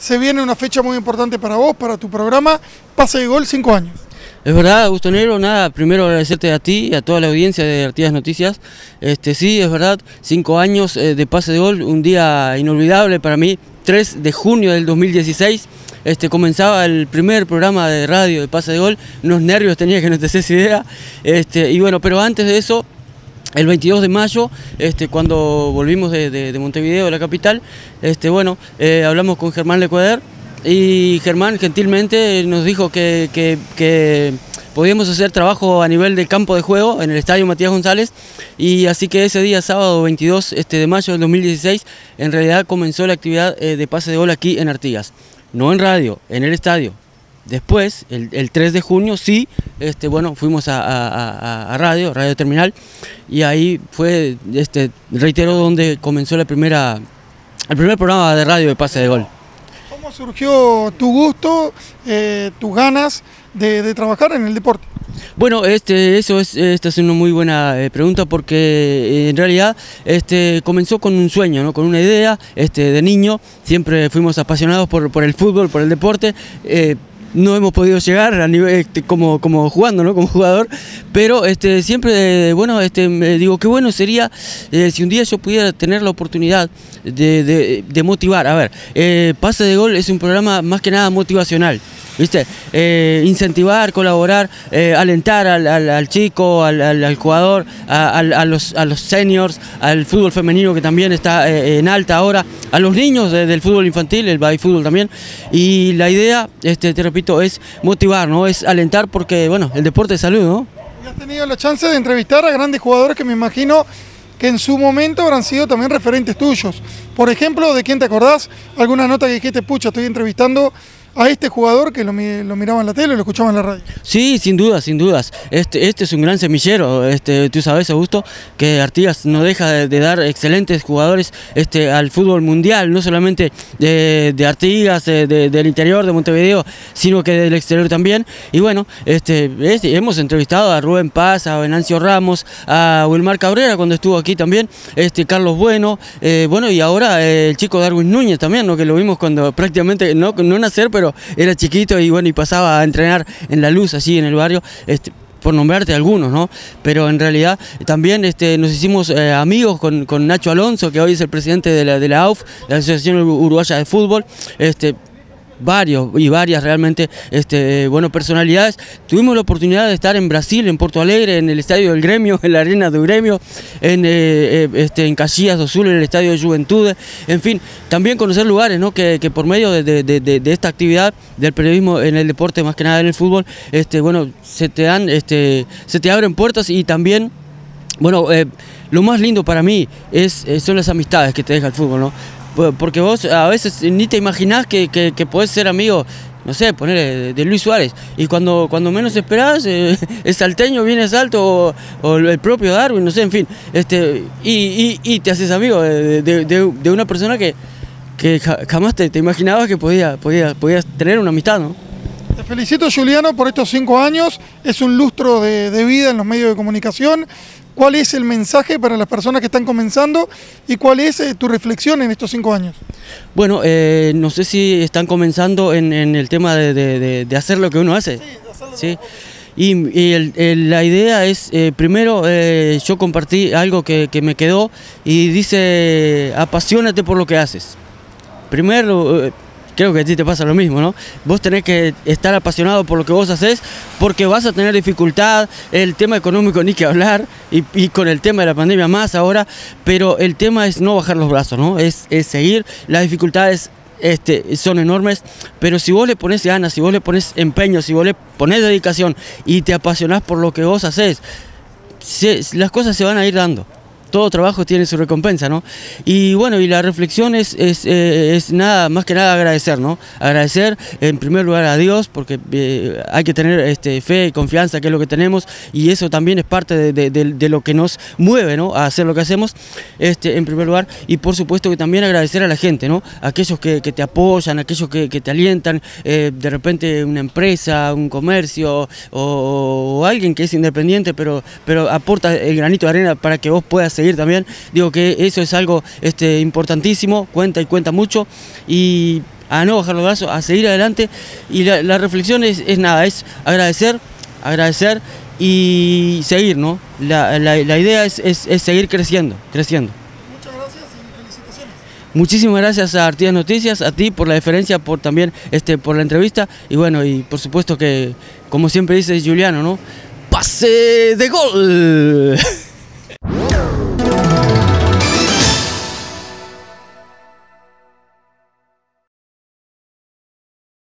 se viene una fecha muy importante para vos, para tu programa, Pase de Gol 5 años. Es verdad, Augusto Negro, nada, primero agradecerte a ti y a toda la audiencia de Artigas Noticias. Sí, es verdad, 5 años de Pase de Gol, un día inolvidable para mí, 3 de junio del 2016. Comenzaba el primer programa de radio de Pase de Gol, unos nervios tenía que no te haces idea. Y bueno, pero antes de eso, el 22 de mayo, cuando volvimos de Montevideo, la capital, hablamos con Germán Lecuader y Germán gentilmente nos dijo que podíamos hacer trabajo a nivel del campo de juego en el estadio Matías González, y así que ese día, sábado 22 de mayo del 2016, en realidad comenzó la actividad de Pase de Gol aquí en Artigas, no en radio, en el estadio. Después, el 3 de junio, sí, fuimos a Radio Terminal, y ahí fue, reitero, donde comenzó el primer programa de radio de Pase de Gol. ¿Cómo surgió tu gusto, tus ganas de trabajar en el deporte? Bueno, esta es una muy buena pregunta, porque en realidad comenzó con un sueño, ¿no? Con una idea de niño. Siempre fuimos apasionados por el fútbol, por el deporte. No hemos podido llegar a nivel como jugando, ¿no? Como jugador, pero siempre, me digo, qué bueno sería si un día yo pudiera tener la oportunidad de motivar. A ver, Pase de Gol es un programa más que nada motivacional, ¿viste? Incentivar, colaborar, alentar al chico, al jugador, a los seniors, al fútbol femenino, que también está en alta ahora, a los niños del fútbol infantil, el baby fútbol también. Y la idea, te repito, es motivar, ¿no? Es alentar, porque, bueno, el deporte es salud, ¿no? Y has tenido la chance de entrevistar a grandes jugadores que me imagino que en su momento habrán sido también referentes tuyos. Por ejemplo, ¿de quién te acordás? ¿Alguna nota que dijiste, pucha, estoy entrevistando a este jugador que lo miraba en la tele y lo escuchaba en la radio? Sí, sin dudas, sin dudas. Este es un gran semillero. Tú sabes, Augusto, que Artigas no deja de dar excelentes jugadores al fútbol mundial, no solamente de Artigas, del interior de Montevideo, sino que del exterior también. Y bueno, hemos entrevistado a Rubén Paz, a Venancio Ramos, a Wilmar Cabrera cuando estuvo aquí también, Carlos Bueno, y ahora el chico Darwin Núñez también, ¿no? Que lo vimos cuando prácticamente no nacer, pero era chiquito y pasaba a entrenar en La Luz, así en el barrio, por nombrarte algunos, ¿no? Pero en realidad también nos hicimos amigos con Nacho Alonso, que hoy es el presidente de la AUF, la Asociación Uruguaya de Fútbol, varios y varias realmente personalidades. Tuvimos la oportunidad de estar en Brasil, en Porto Alegre, en el estadio del Gremio, en la arena del Gremio, en Caxias do Sul, en el estadio de Juventude, en fin, también conocer lugares, ¿no? que por medio de esta actividad del periodismo en el deporte, más que nada en el fútbol, se te abren puertas. Y también, lo más lindo para mí son las amistades que te deja el fútbol, ¿no? Porque vos a veces ni te imaginás que podés ser amigo, no sé, poner de Luis Suárez, y cuando menos esperás, es salteño, viene Salto, o el propio Darwin, no sé, en fin, y te haces amigo de una persona que jamás te imaginabas que podías tener una amistad, ¿no? Te felicito, Juliano, por estos 5 años, es un lustro de vida en los medios de comunicación. ¿Cuál es el mensaje para las personas que están comenzando y cuál es tu reflexión en estos 5 años? Bueno, no sé si están comenzando en el tema de hacer lo que uno hace. Sí. Y la idea es, primero, yo compartí algo que me quedó y dice: apasionate por lo que haces. Primero, creo que a ti te pasa lo mismo, ¿no? Vos tenés que estar apasionado por lo que vos hacés, porque vas a tener dificultad, el tema económico ni que hablar, y con el tema de la pandemia más ahora, pero el tema es no bajar los brazos, ¿no? Es seguir. Las dificultades son enormes, pero si vos le pones ganas, si vos le pones empeño, si vos le pones dedicación y te apasionás por lo que vos hacés, las cosas se van a ir dando. Todo trabajo tiene su recompensa, ¿no? Y bueno, y la reflexión es nada más que nada agradecer, ¿no? Agradecer en primer lugar a Dios, porque hay que tener fe y confianza, que es lo que tenemos, y eso también es parte de lo que nos mueve, ¿no? A hacer lo que hacemos, en primer lugar. Y por supuesto que también agradecer a la gente, ¿no? Aquellos que te apoyan, aquellos que te alientan, de repente una empresa, un comercio o alguien que es independiente, pero aporta el granito de arena para que vos puedas seguir también. Digo que eso es algo importantísimo, cuenta mucho, y a no bajar los brazos, a seguir adelante, y la reflexión es nada, es agradecer y seguir, ¿no? La idea es seguir creciendo. Muchas gracias y felicitaciones. Muchísimas gracias a Artigas Noticias, a ti por la deferencia, por también por la entrevista, y bueno, y por supuesto que, como siempre dice Juliano, ¿no? ¡Pase de gol!